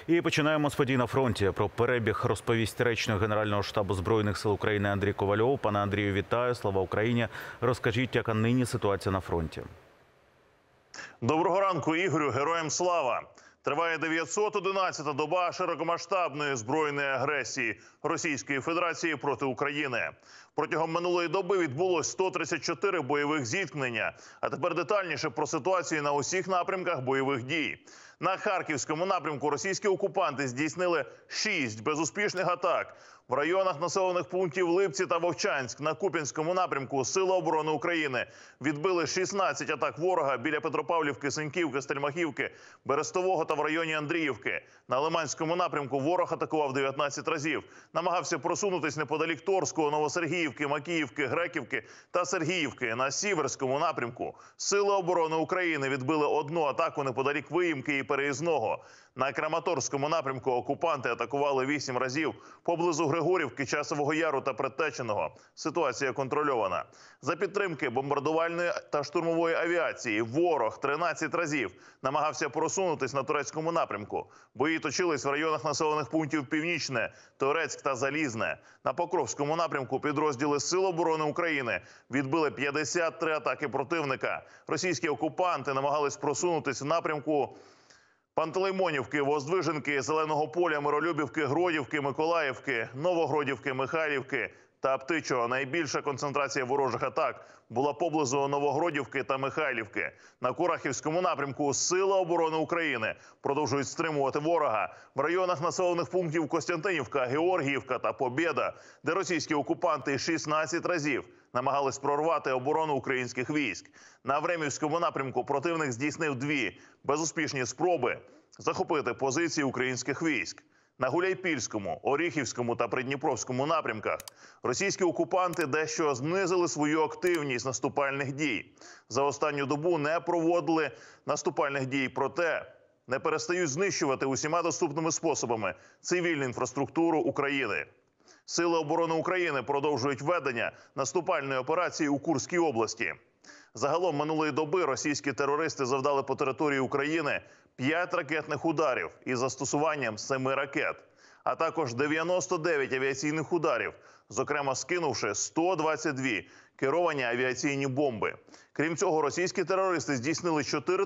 І починаємо з подій на фронті. Про перебіг розповість речник Генерального штабу Збройних сил України Андрій Ковальов. Пане Андрію, вітаю. Слава Україні. Розкажіть, яка нині ситуація на фронті? Доброго ранку, Ігорю. Героям слава. Триває 911-та доба широкомасштабної збройної агресії Російської Федерації проти України. Протягом минулої доби відбулось 134 бойових зіткнення. А тепер детальніше про ситуацію на усіх напрямках бойових дій. На Харківському напрямку російські окупанти здійснили 6 безуспішних атак. В районах населених пунктів Липці та Вовчанськ на Куп'янському напрямку Сили оборони України відбили 16 атак ворога біля Петропавлівки, Синьківки, Стельмахівки, Берестового та в районі Андріївки. На Лиманському напрямку ворог атакував 19 разів. Намагався просунутись неподалік Торського, Новосергіївки, Макіївки, Греківки та Сергіївки. На Сіверському напрямку Сили оборони України відбили одну атаку неподалік Виїмки і Переїзного. На Краматорському напрямку окупанти атакували 8 разів поблизу Григорівки, Часового Яру та Предтеченого. Ситуація контрольована. За підтримки бомбардувальної та штурмової авіації ворог 13 разів намагався просунутись на турецькому напрямку. Бої точились в районах населених пунктів Північне, Торецьк та Залізне. На Покровському напрямку підрозділи Сил оборони України відбили 53 атаки противника. Російські окупанти намагались просунутись в напрямку Пантелеймонівки, Воздвиженки, Зеленого поля, Миролюбівки, Гродівки, Миколаївки, Новогродівки, Михайлівки та Аптичого. Найбільша концентрація ворожих атак була поблизу Новогродівки та Михайлівки. На Курахівському напрямку Сили оборони України продовжують стримувати ворога в районах населених пунктів Костянтинівка, Георгіївка та Побєда, де російські окупанти 16 разів намагались прорвати оборону українських військ. На Времівському напрямку противник здійснив 2 безуспішні спроби захопити позиції українських військ. На Гуляйпільському, Оріхівському та Придніпровському напрямках російські окупанти дещо знизили свою активність наступальних дій. За останню добу не проводили наступальних дій, проте не перестають знищувати усіма доступними способами цивільну інфраструктуру України. Сили оборони України продовжують ведення наступальної операції у Курській області. Загалом минулої доби російські терористи завдали по території України 5 ракетних ударів із застосуванням 7 ракет, а також 99 авіаційних ударів, зокрема скинувши 122 керовані авіаційні бомби. Крім цього, російські терористи здійснили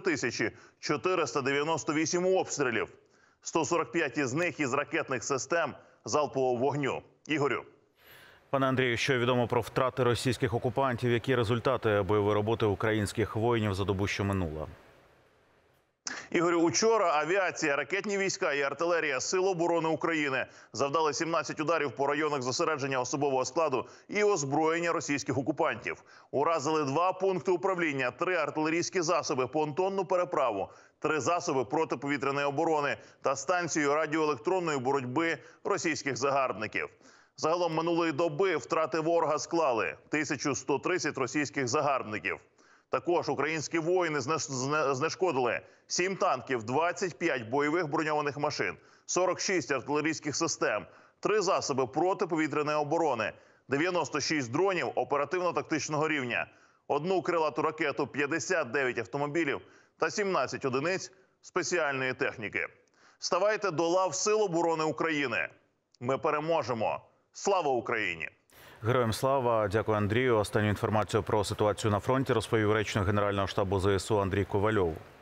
4498 обстрілів, 145 із них із ракетних систем залпового вогню. Ігорю. Пане Андрію, що відомо про втрати російських окупантів? Які результати бойової роботи українських воїнів за добу, що минула? Ігорю, учора авіація, ракетні війська і артилерія Сил оборони України завдали 17 ударів по районах зосередження особового складу і озброєння російських окупантів. Уразили 2 пункти управління, 3 артилерійські засоби, понтонну переправу, 3 засоби протиповітряної оборони та станцію радіоелектронної боротьби російських загарбників. Загалом минулої доби втрати ворога склали 1130 російських загарбників. Також українські воїни знешкодили 7 танків, 25 бойових броньованих машин, 46 артилерійських систем, 3 засоби протиповітряної оборони, 96 дронів оперативно-тактичного рівня, 1 крилату ракету, 59 автомобілів та 17 одиниць спеціальної техніки. Ставайте до лав Сил оборони України. Ми переможемо. Слава Україні! Героям слава! Дякую, Андрію. Останню інформацію про ситуацію на фронті розповів речник Генерального штабу ЗСУ Андрій Ковальов.